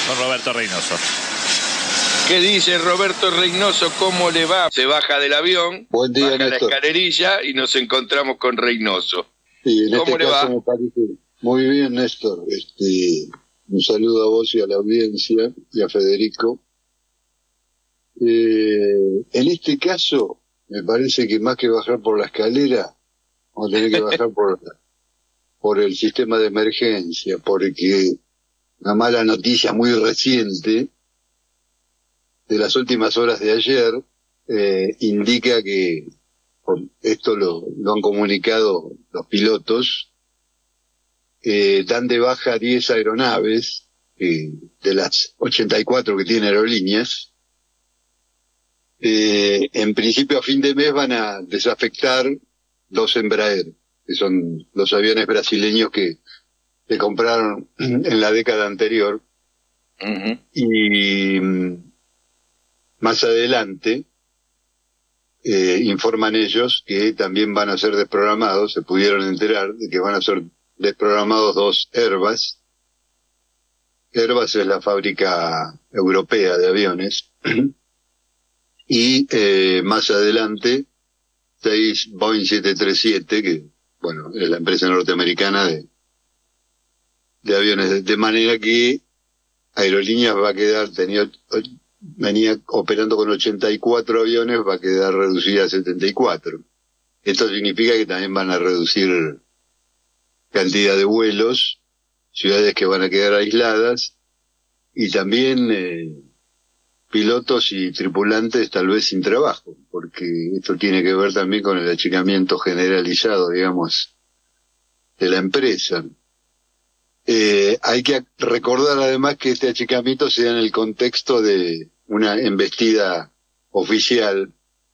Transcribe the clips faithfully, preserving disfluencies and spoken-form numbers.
con Roberto Reynoso. ¿Qué dice Roberto Reynoso? ¿Cómo le va? Se baja del avión, Buen día, baja Néstor. la escalerilla y nos encontramos con Reynoso. Sí, en ¿Cómo este le caso va? me parece muy bien, Néstor. Este, un saludo a vos y a la audiencia y a Federico. Eh, en este caso, me parece que más que bajar por la escalera, vamos a tener que bajar por, por el sistema de emergencia, porque una mala noticia muy reciente de las últimas horas de ayer eh, indica que, por esto lo, lo han comunicado los pilotos, eh, dan de baja diez aeronaves eh, de las ochenta y cuatro que tiene Aerolíneas. Eh, en principio a fin de mes van a desafectar dos Embraer, que son los aviones brasileños que, que compraron en la década anterior. Uh-huh. Y más adelante eh, informan ellos que también van a ser desprogramados, se pudieron enterar de que van a ser desprogramados dos Airbus. Airbus es la fábrica europea de aviones. Y eh, más adelante seis Boeing siete treinta y siete, que bueno, es la empresa norteamericana de, de aviones, de, de manera que Aerolíneas va a quedar, tenía, venía operando con ochenta y cuatro aviones, va a quedar reducida a setenta y cuatro. Esto significa que también van a reducir cantidad de vuelos, ciudades que van a quedar aisladas, y también eh, pilotos y tripulantes tal vez sin trabajo, porque esto tiene que ver también con el achicamiento generalizado, digamos, de la empresa. Eh, hay que recordar además que este achicamiento se da en el contexto de una embestida oficial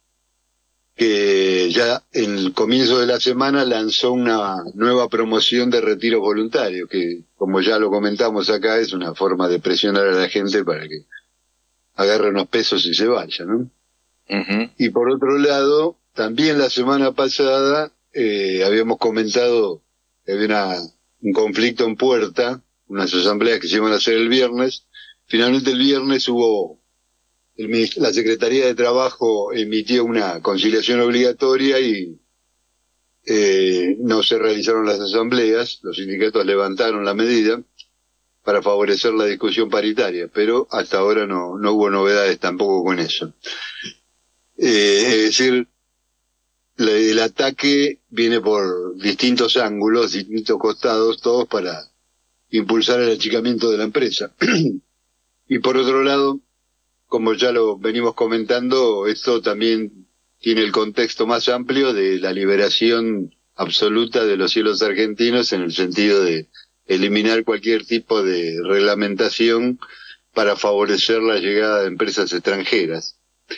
que ya en el comienzo de la semana lanzó una nueva promoción de retiro voluntario, que como ya lo comentamos acá es una forma de presionar a la gente para que agarre unos pesos y se vaya, ¿no? Uh-huh. Y por otro lado, también la semana pasada eh, habíamos comentado que había una, un conflicto en puerta, unas asambleas que se iban a hacer el viernes. Finalmente el viernes hubo, el, la Secretaría de Trabajo emitió una conciliación obligatoria y eh, no se realizaron las asambleas, los sindicatos levantaron la medida para favorecer la discusión paritaria, pero hasta ahora no, no hubo novedades tampoco con eso. Eh, es decir, la, el ataque viene por distintos ángulos, distintos costados, todos para impulsar el achicamiento de la empresa. Y por otro lado, como ya lo venimos comentando, esto también tiene el contexto más amplio de la liberación absoluta de los cielos argentinos, en el sentido de eliminar cualquier tipo de reglamentación para favorecer la llegada de empresas extranjeras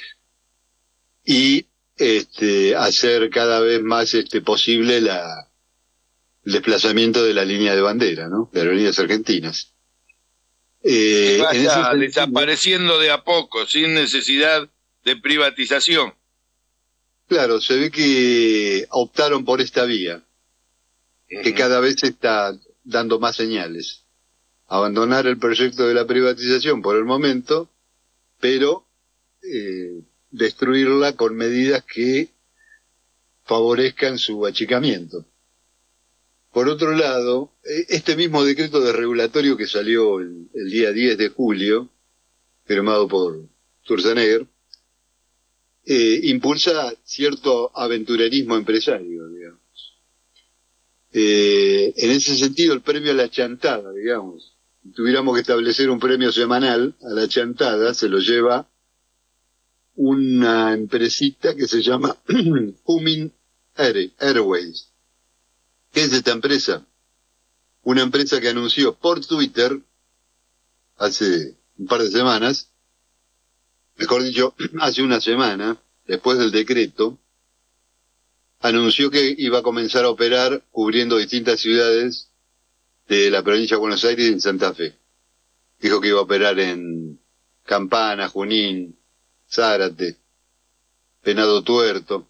y este hacer cada vez más este posible la el desplazamiento de la línea de bandera, ¿no? De Aerolíneas Argentinas. Eh, que vaya en ese sentido, desapareciendo de a poco, sin necesidad de privatización. Claro, se ve que optaron por esta vía, uh-huh, que cada vez está dando más señales. Abandonar el proyecto de la privatización por el momento, pero eh, destruirla con medidas que favorezcan su achicamiento. Por otro lado, este mismo decreto de regulatorio que salió el, el día diez de julio, firmado por Sturzenegger, eh, impulsa cierto aventurerismo empresario, digamos. Eh, en ese sentido, el premio a la chantada, digamos, si tuviéramos que establecer un premio semanal a la chantada, se lo lleva una empresita que se llama Humin Air, Airways. ¿Qué es esta empresa? Una empresa que anunció por Twitter hace un par de semanas, mejor dicho, hace una semana, después del decreto, anunció que iba a comenzar a operar cubriendo distintas ciudades de la provincia de Buenos Aires y en Santa Fe. Dijo que iba a operar en Campana, Junín, Zárate, Venado Tuerto.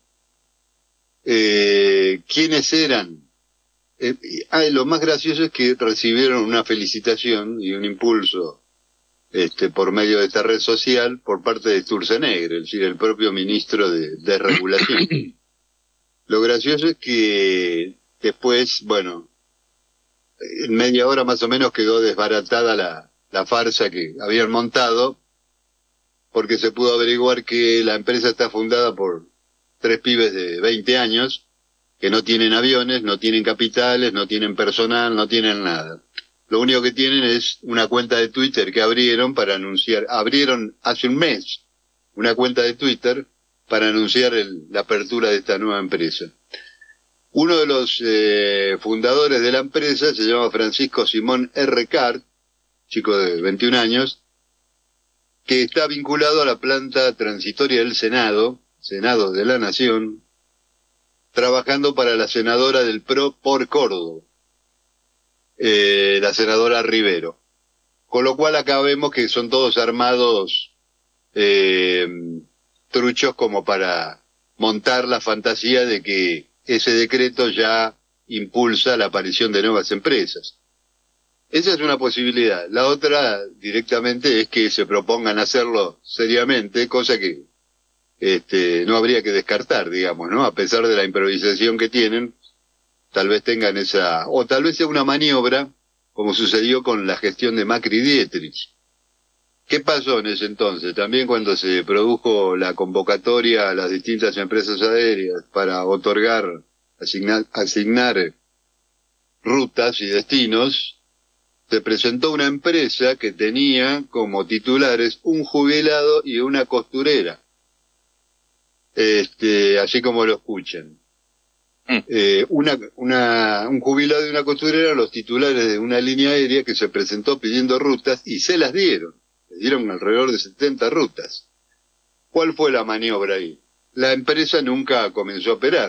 Eh, ¿Quiénes eran? Eh, ah, lo más gracioso es que recibieron una felicitación y un impulso este, por medio de esta red social por parte de Sturzenegger, es decir, el propio ministro de, de Regulación. Lo gracioso es que después, bueno, en media hora más o menos quedó desbaratada la, la farsa que habían montado, porque se pudo averiguar que la empresa está fundada por tres pibes de veinte años, que no tienen aviones, no tienen capitales, no tienen personal, no tienen nada. Lo único que tienen es una cuenta de Twitter que abrieron para anunciar, abrieron hace un mes una cuenta de Twitter para anunciar el, la apertura de esta nueva empresa. Uno de los eh, fundadores de la empresa se llama Francisco Simón R. Cart, chico de veintiún años, que está vinculado a la planta transitoria del Senado, Senado de la Nación, trabajando para la senadora del P R O por Córdoba, eh, la senadora Rivero. Con lo cual acá vemos que son todos armados eh, truchos como para montar la fantasía de que ese decreto ya impulsa la aparición de nuevas empresas. Esa es una posibilidad. La otra directamente es que se propongan hacerlo seriamente, cosa que este, no habría que descartar, digamos, ¿no? A pesar de la improvisación que tienen, tal vez tengan esa, o tal vez sea una maniobra, como sucedió con la gestión de Macri y Dietrich. ¿Qué pasó en ese entonces? También cuando se produjo la convocatoria a las distintas empresas aéreas para otorgar, asignar, asignar rutas y destinos, se presentó una empresa que tenía como titulares un jubilado y una costurera, este, así como lo escuchan. Mm. Eh, una, una, un jubilado y una costurera, los titulares de una línea aérea que se presentó pidiendo rutas y se las dieron. Le dieron alrededor de setenta rutas. ¿Cuál fue la maniobra ahí? La empresa nunca comenzó a operar,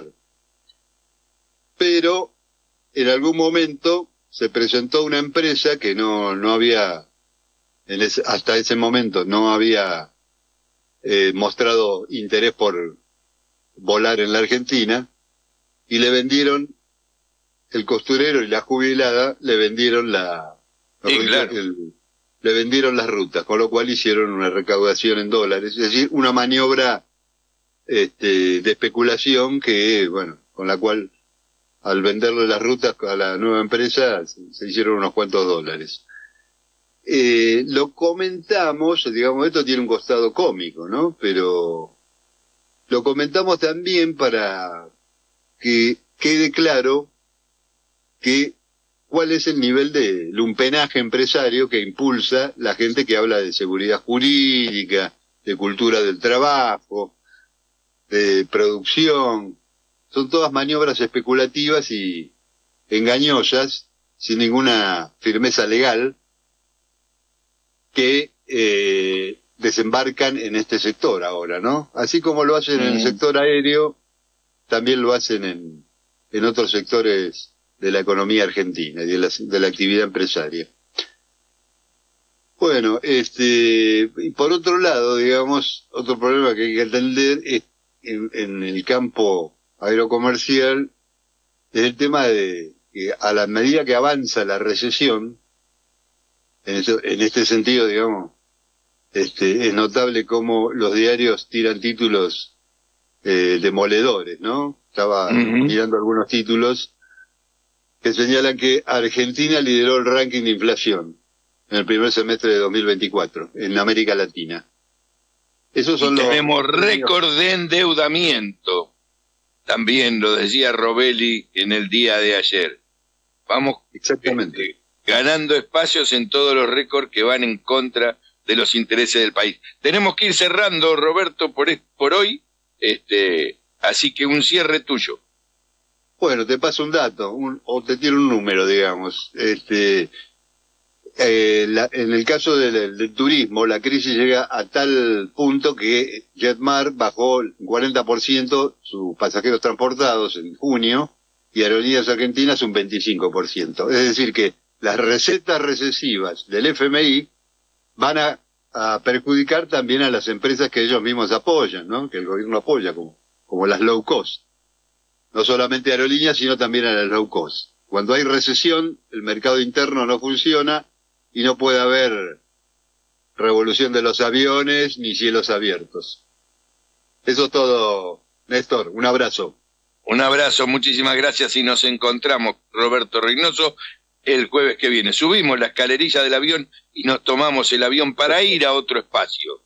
pero en algún momento se presentó una empresa que no, no había, en ese, hasta ese momento no había eh, mostrado interés por volar en la Argentina, y le vendieron, el costurero y la jubilada, le vendieron la, sí, el, claro. el, le vendieron las rutas, con lo cual hicieron una recaudación en dólares, es decir, una maniobra este, de especulación que, bueno, con la cual al venderle las rutas a la nueva empresa se, se hicieron unos cuantos dólares. Eh, lo comentamos, digamos, esto tiene un costado cómico, ¿no? Pero lo comentamos también para que quede claro que cuál es el nivel de lumpenaje empresario que impulsa la gente que habla de seguridad jurídica, de cultura del trabajo, de producción. Son todas maniobras especulativas y engañosas, sin ninguna firmeza legal, que eh, desembarcan en este sector ahora, ¿no? Así como lo hacen en el sector aéreo, también lo hacen en, en otros sectores de la economía argentina y de la, de la actividad empresaria. Bueno, este, y por otro lado, digamos, otro problema que hay que entender es en, en el campo aerocomercial es el tema de que a la medida que avanza la recesión, en, eso, en este sentido, digamos, este, es notable cómo los diarios tiran títulos eh, demoledores, ¿no? Estaba uh-huh. mirando algunos títulos que señalan que Argentina lideró el ranking de inflación en el primer semestre de dos mil veinticuatro, en América Latina. Esos son y los... tenemos récord de endeudamiento. También lo decía Robelli en el día de ayer. Vamos exactamente este, ganando espacios en todos los récords que van en contra de los intereses del país. Tenemos que ir cerrando, Roberto, por, por hoy, este, así que un cierre tuyo. Bueno, te paso un dato, un, o te tiro un número, digamos. Este, eh, la, en el caso del, del turismo, la crisis llega a tal punto que Jetmar bajó el cuarenta por ciento sus pasajeros transportados en junio y Aerolíneas Argentinas un veinticinco por ciento. Es decir que las recetas recesivas del F M I van a, a perjudicar también a las empresas que ellos mismos apoyan, ¿no? Que el gobierno apoya, como, como las low cost. No solamente aerolíneas, sino también a las low cost. Cuando hay recesión, el mercado interno no funciona y no puede haber revolución de los aviones ni cielos abiertos. Eso es todo, Néstor. Un abrazo. Un abrazo, muchísimas gracias y nos encontramos, Roberto Reynoso, el jueves que viene. Subimos la escalerilla del avión y nos tomamos el avión para ir a otro espacio.